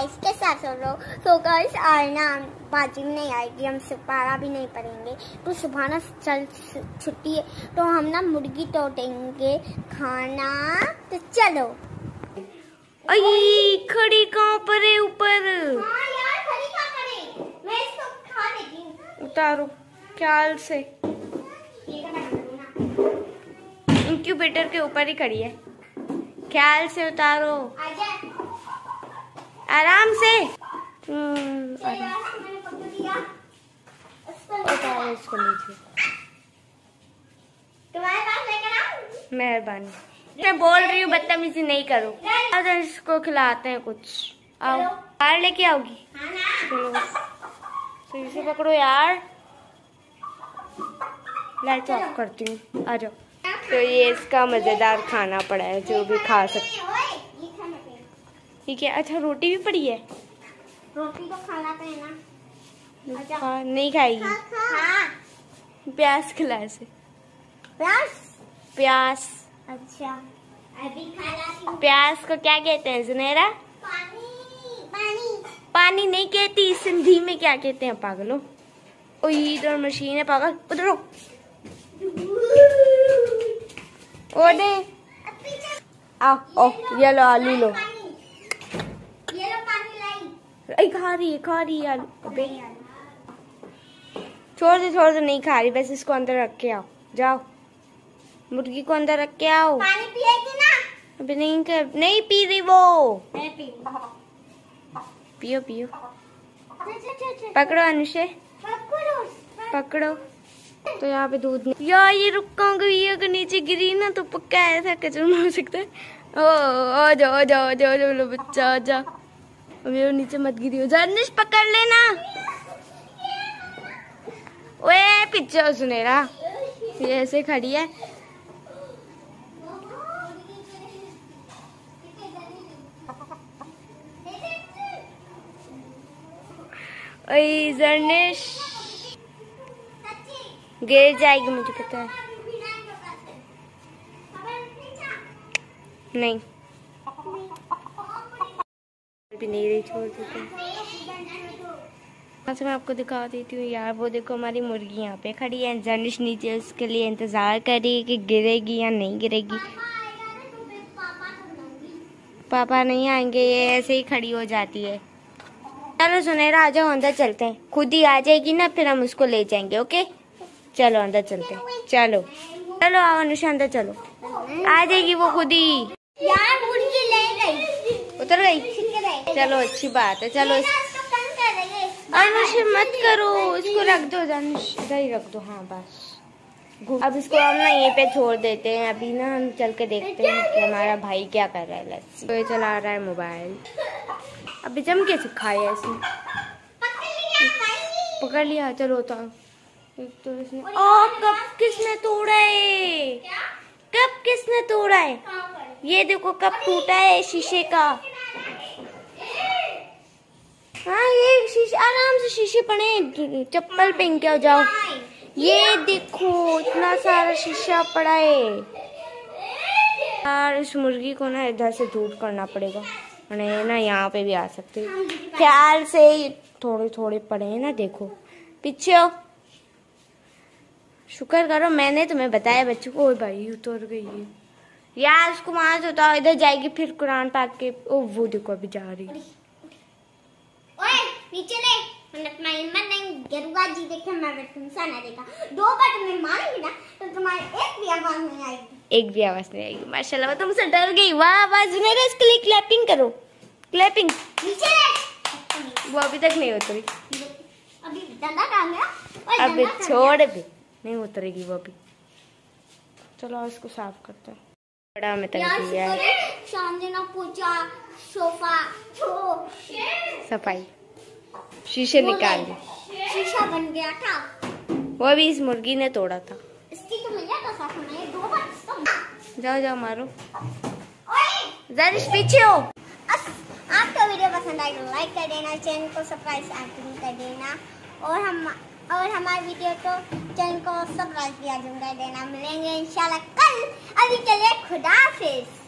Guys के साथ सो रहे हो। तो गाइस आज ना बाजी भी नहीं आएगी, हम सिपारा भी नहीं पढ़ेंगे, तो सुबह ना चल छुट्टी है, तो हम ना मुर्गी तोड़ेंगे खाना। तो चलो। अये खड़ी कहाँ पर है? ऊपर। हाँ यार खड़ी कहाँ पर है? मैं इसको खा लेती हूँ। उतारो ख्याल से। इंक्यूबेटर के ऊपर ही खड़ी है, ख्याल से उतारो, आराम से। उतारो इसको नीचे। तुम्हारे पास लेकर आऊं? मेहरबानी। मैं बोल रही हूँ बदतमीजी नहीं करो। आज इसको खिलाते हैं कुछ। आओ बाहर लेके आओगी? चलो सही से पकड़ो यार। लाइट ऑफ करती हूँ, आ जाओ। तो ये इसका मजेदार खाना पड़ा है जो भी खा सकते। ठीक है। अच्छा रोटी भी पड़ी है? रोटी तो खाना पे है ना। नहीं खाएगी? हाँ। प्याज खिला इसे। प्याज। अच्छा अभी खा लाती हूँ। प्याज को क्या कहते हैं सुनहरा? पानी। पानी पानी नहीं कहती, सिंधी में क्या कहते हैं पागलों? ओ इधर मशीन है पागल, उधर ओ दे। आओ ये लो आलू लो। ये लो पानी लाई। खा रही है आलू। अबे छोड़ दे नहीं खा रही, बस इसको अंदर रख के आओ। जाओ मुर्गी को अंदर रख के आओ। पानी पिएगी ना? अबे नहीं पी रही वो। पियो। पकड़ो अनुषे, पकड़ो। तो यहाँ पे दूध नहीं यार, ये रुक गई अगर नीचे गिरी ना तो पक्का ऐसा कचरा हो सकता है। आ जाओ लो बच्चा आ जा। अबे नीचे मत गिरी हो। जर्निश पकड़ लेना। ओए पीछे सुनेरा, ये ऐसे खड़ी है। ओए जर्निश गिर जाएगी, मुझे पता है। नहीं भी नहीं रही, छोड़ देते हैं। मैं आपको दिखा देती हूँ यार। वो देखो हमारी मुर्गी यहाँ पे खड़ी है, जर्निश नीचे उसके लिए इंतजार कर रही है कि गिरेगी या नहीं गिरेगी। पापा नहीं आएंगे, ये ऐसे ही खड़ी हो जाती है। चलो सुनहरा आ जाओ, अंदर चलते हैं। खुद ही आ जाएगी ना फिर हम उसको ले जाएंगे। ओके चलो अंदर चलते हैं। चलो आओ अनुषा अंदर चलो। आ जाएगी वो खुद ही। यार मुर्गी ले गई, उतर गई। चलो अच्छी बात है। चलो अनुषा मत करो, इसको रख दो। अनुष इधर ही रख दो। हाँ बस अब इसको हम ना यहीं पे छोड़ देते हैं। अभी ना हम चल के देखते हैं कि हमारा भाई क्या कर रहा है। लस्सी तो ये चला रहा है मोबाइल। अभी जम के सिखाया इसने। पकड़ लिया। चलो उतारो। तो इसने कब किसने तोड़ा है? कब किसने तोड़ा है? ये देखो कब टूटा है शीशे का। हाँ ये शीशे, आराम से शीशे पड़े, चप्पल पहन के जाओ। ये देखो इतना सारा शीशा पड़ा है यार। इस मुर्गी को ना इधर से दूर करना पड़ेगा, नहीं ना यहाँ पे भी आ सकते। ख्याल से थोड़े पड़े हैं ना, देखो पीछे हो। शुक्र करो मैंने तुम्हें बताया बच्चों को। ओ भाई उतर गई है यार, उसको वहां से उतारो, इधर जाएगी फिर कुरान पाक के। ओ वो देखो अभी जा रही। ओए नीचे ले, अपना हिम्मत नहीं। गेरुआ जी देखे मैं तुमसे ना देखा। 2 बार तुम्हें मारेंगे ना तो तुम्हारी एक भी आवाज नहीं आएगी। एक भी आवाज नहीं आएगी। माशाल्लाह तुमसे डर गई। वाह आवाज मेरे, इसके लिए क्लैपिंग करो। क्लैपिंग। नीचे ले। वो अभी तक नहीं उतरी। अभी डंडा डाल गया। अभी छोड़ भी नहीं उतरेगी वो अभी। चलो इसको साफ करते हैं। बड़ा में तंग किया है। सामने ना पूछा सोफा सफाई, शीशे निकाल दे। शीशा बन गया था, वो भी इस मुर्गी ने तोड़ा था। इसकी तो मिल जाता साफ होना है। 2 बार जाओ मारो। जर्निश पीछे हो। आपको वीडियो पसंद आई तो लाइक कर देना, चैनल को सब्सक्राइब कर देना और हमारे वीडियो को चैनल को सब्सक्राइब कर देना। मिलेंगे इंशाल्लाह कल। अभी के लिए खुदा हाफिज।